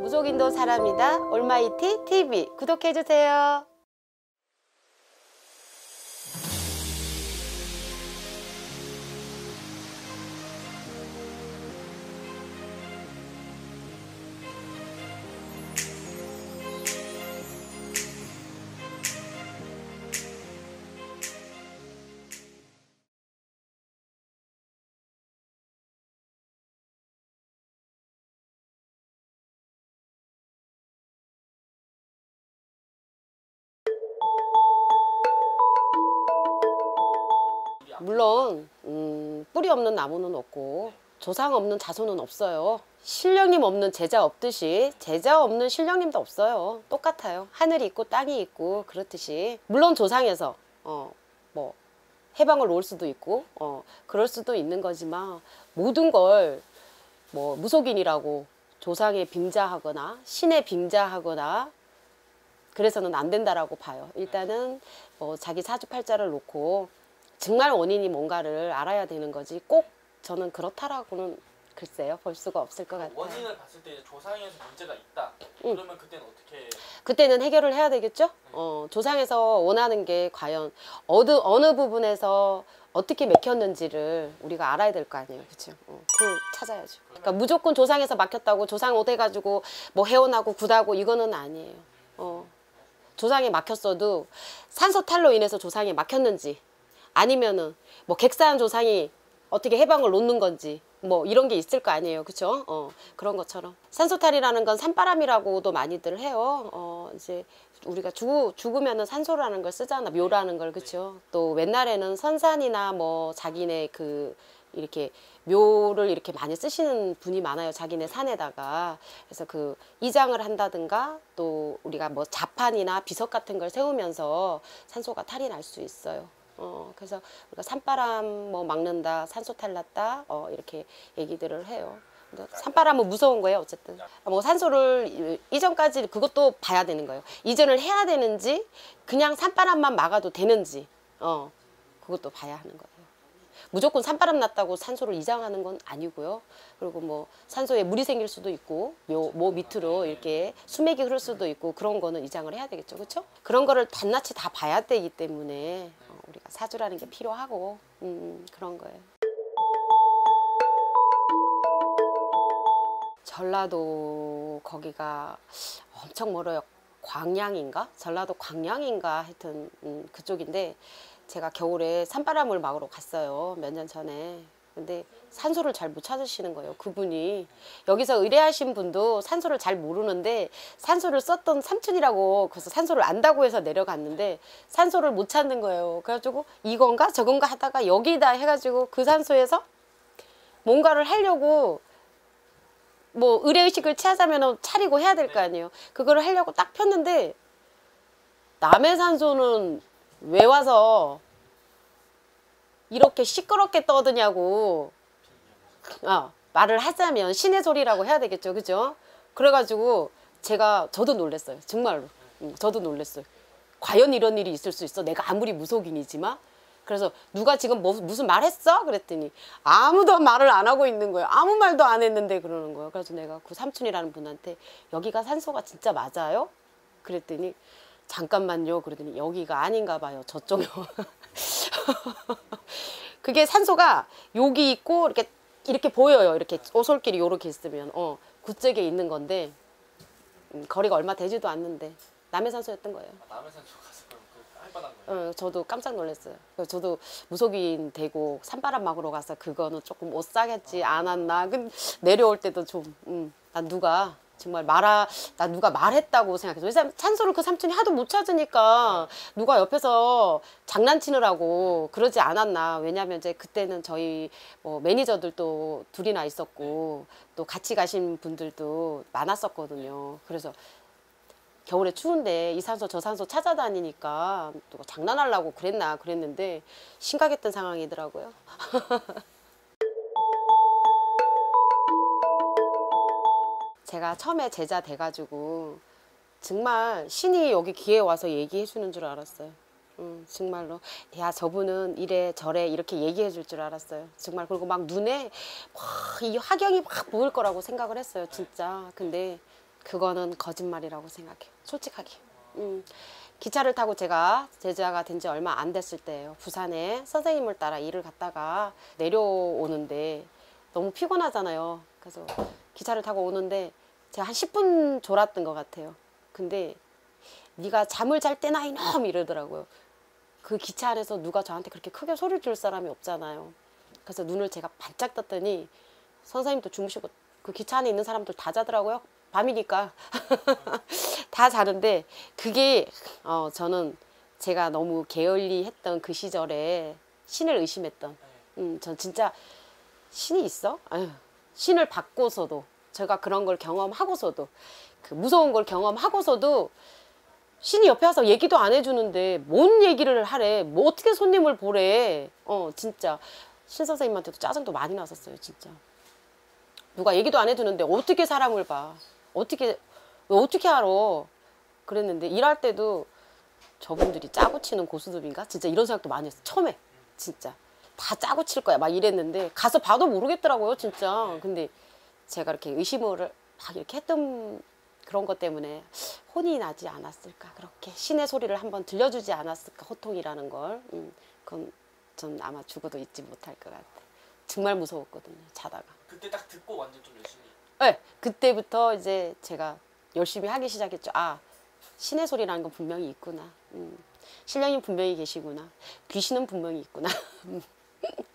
무속인도 사람이다 올마이티 TV 구독해주세요. 물론 뿌리 없는 나무는 없고 조상 없는 자손은 없어요. 신령님 없는 제자 없듯이 제자 없는 신령님도 없어요. 똑같아요. 하늘이 있고 땅이 있고 그렇듯이 물론 조상에서 뭐 해방을 놓을 수도 있고 그럴 수도 있는 거지만 모든 걸 뭐 무속인이라고 조상에 빙자하거나 신에 빙자하거나 그래서는 안 된다라고 봐요. 일단은 자기 사주팔자를 놓고 정말 원인이 뭔가를 알아야 되는 거지 꼭 저는 그렇다라고는 글쎄요 볼 수가 없을 것 같아요. 원인을 봤을 때 조상에서 문제가 있다. 그러면 그때는 어떻게? 그때는 해결을 해야 되겠죠. 조상에서 원하는 게 과연 어느 부분에서 어떻게 막혔는지를 우리가 알아야 될 거 아니에요, 그렇죠? 그걸 찾아야죠. 그러니까 무조건 조상에서 막혔다고 조상 오돼가지고 뭐 해원하고 굿하고 이거는 아니에요. 조상에 막혔어도 산소탈로 인해서 조상에 막혔는지 아니면은 뭐 객사한 조상이 어떻게 해방을 놓는 건지 뭐 이런 게 있을 거 아니에요, 그쵸? 그런 것처럼 산소탈이라는 건 산바람이라고도 많이들 해요. 이제 우리가 죽으면은 산소라는 걸 쓰잖아, 묘라는 걸, 그쵸? 또 옛날에는 선산이나 뭐 자기네 이렇게 묘를 이렇게 많이 쓰시는 분이 많아요, 자기네 산에다가. 그래서 그 이장을 한다든가 또 우리가 뭐 자판이나 비석 같은 걸 세우면서 산소가 탈이 날 수 있어요. 그래서 우리가 산바람 뭐 막는다, 산소탈 났다, 이렇게 얘기들을 해요. 산바람은 무서운 거예요, 어쨌든. 뭐 산소를 이전까지 그것도 봐야 되는 거예요. 이전을 해야 되는지, 그냥 산바람만 막아도 되는지, 그것도 봐야 하는 거예요. 무조건 산바람 났다고 산소를 이장하는 건 아니고요. 그리고 뭐 산소에 물이 생길 수도 있고 모 밑으로 이렇게 수맥이 흐를 수도 있고 그런 거는 이장을 해야 되겠죠, 그렇죠? 그런 거를 낱낱이 다 봐야 되기 때문에 우리가 사주라는 게 필요하고 그런 거예요. 전라도 거기가 엄청 멀어요. 광양인가? 전라도 광양인가 하여튼 그쪽인데 제가 겨울에 산바람을 막으러 갔어요, 몇 년 전에. 근데 산소를 잘 못 찾으시는 거예요, 그분이. 여기서 의뢰하신 분도 산소를 잘 모르는데 산소를 썼던 삼촌이라고, 그래서 산소를 안다고 해서 내려갔는데 산소를 못 찾는 거예요. 그래가지고 이건가 저건가 하다가 여기다 해가지고 그 산소에서 뭔가를 하려고 뭐 의뢰의식을 취하자면 차리고 해야 될 거 아니에요. 그거를 하려고 딱 폈는데 남의 산소는 왜 와서 이렇게 시끄럽게 떠드냐고 말을 하자면 신의 소리라고 해야 되겠죠, 그죠? 그래가지고 저도 놀랐어요, 정말로. 저도 놀랐어요. 과연 이런 일이 있을 수 있어? 내가 아무리 무속인이지만. 그래서 누가 지금 무슨 말 했어? 그랬더니 아무도 말을 안 하고 있는 거예요. 아무 말도 안 했는데 그러는 거예요. 그래서 내가 그 삼촌이라는 분한테 여기가 산소가 진짜 맞아요? 그랬더니 잠깐만요. 그러더니 여기가 아닌가 봐요, 저쪽요. 그게 산소가 여기 있고 이렇게 보여요. 이렇게 오솔길이 요렇게 있으면 그쪽에 있는 건데 거리가 얼마 되지도 않는데 남의 산소였던 거예요. 남의 산소 가서 할만한 거예요? 저도 깜짝 놀랐어요. 저도 무속인 되고 산바람 막으러 가서 그거는 조금 못 사겠지 않았나. 근데 내려올 때도 좀 난 누가 정말 나 누가 말했다고 생각해서. 왜냐면 산소를 그 삼촌이 하도 못 찾으니까 누가 옆에서 장난치느라고 그러지 않았나. 왜냐면 이제 그때는 저희 뭐 매니저들도 둘이나 있었고 또 같이 가신 분들도 많았었거든요. 그래서 겨울에 추운데 이 산소 저 산소 찾아다니니까 또 장난하려고 그랬는데 심각했던 상황이더라고요. 제가 처음에 제자 돼가지고 정말 신이 여기 기회에 와서 얘기해 주는 줄 알았어요. 정말로. 야, 저분은 이래 저래 이렇게 얘기해 줄 줄 알았어요. 정말. 그리고 막 눈에 이 화경이 막 보일 거라고 생각을 했어요, 진짜. 근데 그거는 거짓말이라고 생각해요. 솔직하게. 기차를 타고 제가 제자가 된 지 얼마 안 됐을 때예요. 부산에 선생님을 따라 일을 갔다가 내려오는데 너무 피곤하잖아요. 그래서 기차를 타고 오는데 제가 한 10분 졸았던 것 같아요. 근데 네가 잠을 잘 때나 이놈 이러더라고요. 그 기차 안에서 누가 저한테 그렇게 크게 소리를 줄 사람이 없잖아요. 그래서 눈을 제가 반짝 떴더니 선생님도 주무시고 그 기차 안에 있는 사람들 다 자더라고요. 밤이니까 다 자는데 그게 저는 제가 너무 게을리했던 그 시절에 신을 의심했던 전 진짜 신이 있어? 아유, 신을 받고서도 제가 그런 걸 경험하고서도 그 무서운 걸 경험하고서도 신이 옆에 와서 얘기도 안 해주는데 뭔 얘기를 하래. 뭐 어떻게 손님을 보래. 진짜 신 선생님한테도 짜증도 많이 났었어요. 진짜 누가 얘기도 안 해주는데 어떻게 사람을 봐. 어떻게 알아. 그랬는데 일할 때도 저분들이 짜고 치는 고수들인가? 진짜 이런 생각도 많이 했어. 처음에 진짜 다 짜고 칠 거야 막 이랬는데 가서 봐도 모르겠더라고요. 진짜. 근데 제가 이렇게 의심을 막 이렇게 했던 그런 것 때문에 혼이 나지 않았을까. 그렇게 신의 소리를 한번 들려주지 않았을까. 호통이라는 걸. 그건 전 아마 죽어도 잊지 못할 것 같아. 정말 무서웠거든요. 자다가. 그때 딱 듣고 완전 좀 열심히. 네, 그때부터 이제 제가 열심히 하기 시작했죠. 아, 신의 소리라는 건 분명히 있구나. 신령님 분명히 계시구나. 귀신은 분명히 있구나.